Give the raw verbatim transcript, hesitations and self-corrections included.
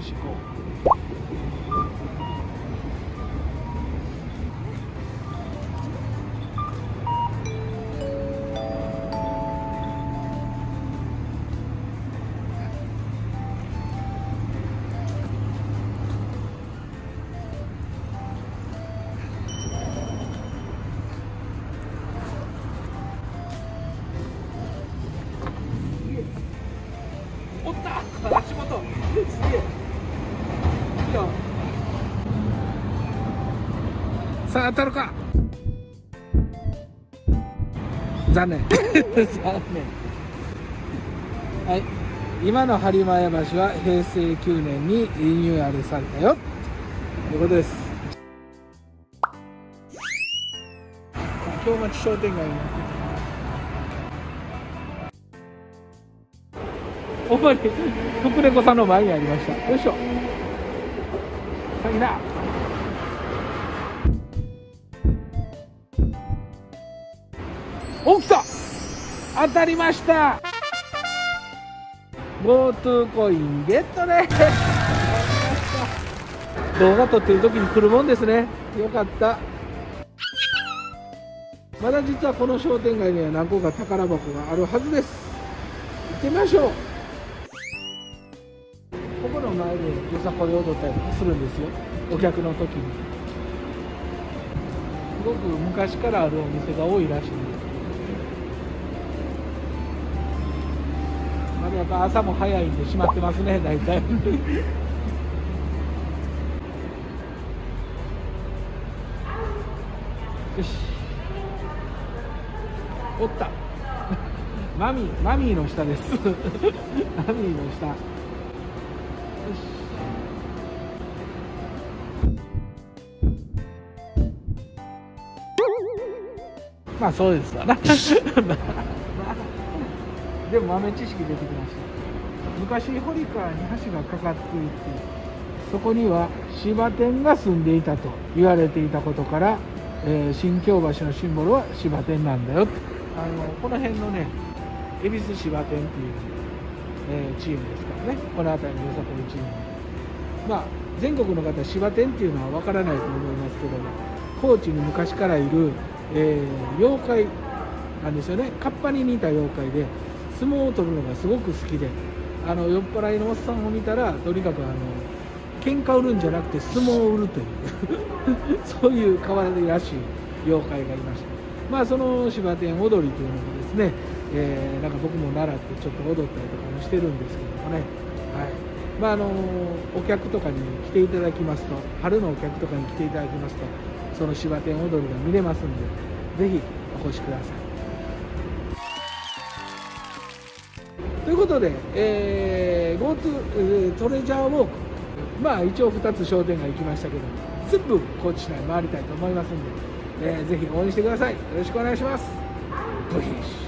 し行こう。おった、足元すげえ。いいよ。さあ当たるか。残念残念。はい、今の播磨屋橋はへいせいきゅうねんにリニューアルされたよということです。京町商店街になってる。ほんまに福猫さんの前にありました。よいしょ、先だ。お、来た、当たりました。 GoTo コインゲットです。動画撮ってる時に来るもんですね。よかった。まだ実はこの商店街には何個か宝箱があるはずです。行ってみましょう。ここの前でよさこい踊ったりするんですよ、お客の時に。すごく昔からあるお店が多いらしいんです。まだやっぱ朝も早いんで閉まってますね、大体。よし、おった。マミー、マミーの下です。マミーの下。よし。まあそうですわな。でも豆知識出てきました。昔堀川に橋がかかっていて、そこには柴天が住んでいたと言われていたことから、えー、新京橋のシンボルは柴天なんだよ。あのこの辺のね、恵比寿柴天っていう、えー、チームですからね、この辺りのよさこいチーム。まあ全国の方は柴天っていうのはわからないと思いますけども、高知に昔からいる、えー、妖怪なんですよね。カッパに似た妖怪で、相撲を取るのがすごく好きで、あの酔っ払いのおっさんを見たらとにかくあの喧嘩売るんじゃなくて相撲を売るというそういう可愛らしい妖怪がいました。まあその柴天踊りというのもですね、えー、なんか僕も習ってちょっと踊ったりとかもしてるんですけどもね、はい、まああのお客とかに来ていただきますと、春のお客とかに来ていただきますと、その柴天踊りが見れますんで、ぜひお越しください。ということで、えー、GoTo トレジャーウォーク、まあ一応ふたつ商店街行きましたけど、全部高知市内回りたいと思いますんで、えー、ぜひ応援してください。よろしくお願いします。ブヒッシュ。